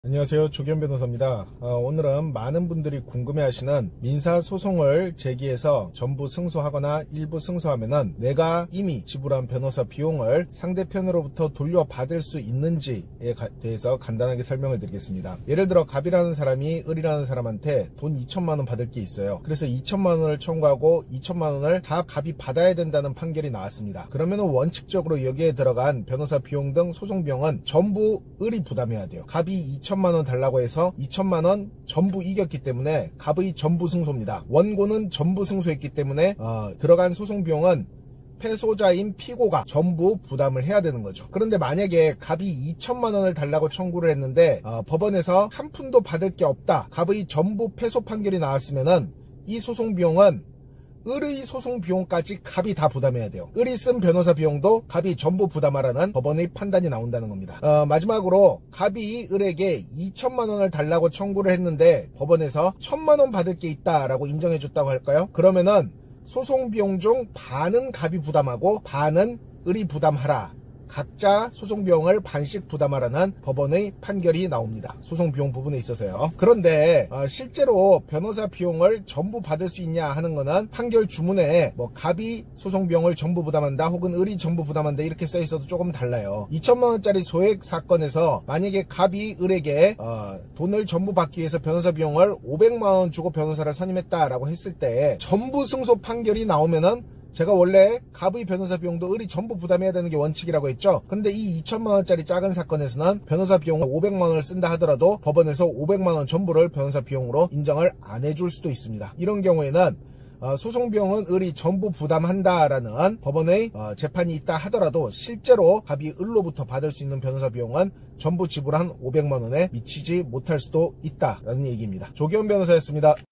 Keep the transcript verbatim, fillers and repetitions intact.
안녕하세요. 조기현 변호사입니다. 어, 오늘은 많은 분들이 궁금해하시는 민사소송을 제기해서 전부 승소하거나 일부 승소하면은 내가 이미 지불한 변호사 비용을 상대편으로부터 돌려받을 수 있는지에 대해서 간단하게 설명을 드리겠습니다. 예를 들어 갑이라는 사람이 을이라는 사람한테 돈 이천만 원 받을 게 있어요. 그래서 이천만 원을 청구하고 이천만 원을 다 갑이 받아야 된다는 판결이 나왔습니다. 그러면은 원칙적으로 여기에 들어간 변호사 비용 등 소송 비용은 전부 을이 부담해야 돼요. 갑이 이천만 원 달라고 해서 이천만 원 전부 이겼기 때문에 갑의 전부 승소입니다. 원고는 전부 승소했기 때문에 어, 들어간 소송 비용은 패소자인 피고가 전부 부담을 해야 되는 거죠. 그런데 만약에 갑이 이천만 원을 달라고 청구를 했는데 어, 법원에서 한 푼도 받을 게 없다, 갑의 전부 패소 판결이 나왔으면은 이 소송 비용은 을의 소송 비용까지 갑이 다 부담해야 돼요. 을이 쓴 변호사 비용도 갑이 전부 부담하라는 법원의 판단이 나온다는 겁니다. 어, 마지막으로 갑이 을에게 이천만 원을 달라고 청구를 했는데 법원에서 천만 원 받을 게 있다라고 인정해줬다고 할까요? 그러면은 소송 비용 중 반은 갑이 부담하고 반은 을이 부담하라, 각자 소송 비용을 반씩 부담하라는 법원의 판결이 나옵니다. 소송 비용 부분에 있어서요. 그런데 어, 실제로 변호사 비용을 전부 받을 수 있냐 하는 거는 판결 주문에 뭐 갑이 소송 비용을 전부 부담한다 혹은 을이 전부 부담한다 이렇게 써 있어도 조금 달라요. 이천만 원짜리 소액 사건에서 만약에 갑이 을에게 어, 돈을 전부 받기 위해서 변호사 비용을 오백만 원 주고 변호사를 선임했다라고 했을 때 전부 승소 판결이 나오면은 제가 원래 갑의 변호사 비용도 을이 전부 부담해야 되는 게 원칙이라고 했죠. 근데 이 이천만 원짜리 작은 사건에서는 변호사 비용을 오백만 원을 쓴다 하더라도 법원에서 오백만 원 전부를 변호사 비용으로 인정을 안 해줄 수도 있습니다. 이런 경우에는 어, 소송 비용은 을이 전부 부담한다라는 법원의 어, 재판이 있다 하더라도 실제로 갑이 을로부터 받을 수 있는 변호사 비용은 전부 지불한 오백만 원에 미치지 못할 수도 있다라는 얘기입니다. 조기현 변호사였습니다.